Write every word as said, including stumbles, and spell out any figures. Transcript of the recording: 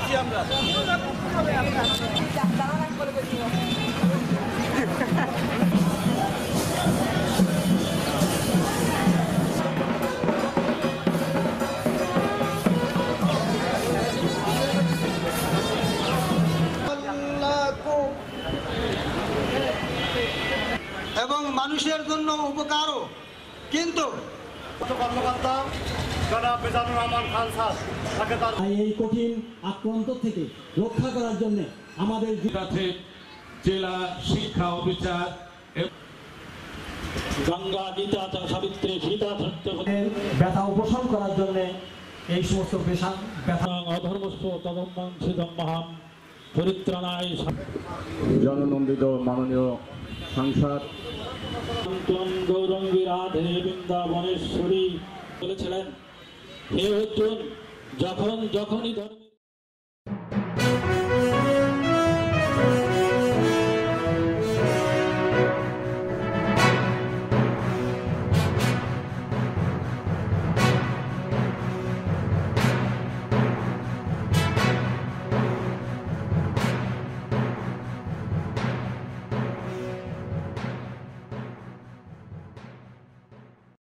যাচ্ছি আমরা। এবং মানুষের জন্য উপকারও, কিন্তু কর্মকর্তা জনাব মিজানুর রহমান খান স্যার তাকে তার এই কঠিন আক্রান্ত থেকে রক্ষা করার জন্য আমাদের জেলা শিক্ষা অফিসার গঙ্গা গীতা সাবিত্রী সীতা ব্যথা উপশম করার জন্য এই সমস্ত পেশা ব্যথা অধর্মস্ব তদম্মাং পরিত্রাণায় জননন্দিত মাননীয় সাংসদ গৌরঙ্গী রাধে বৃন্দাবনেশ্বরী বলেছিলেন, হে অর্জুন, যখন যখনই ধর্ম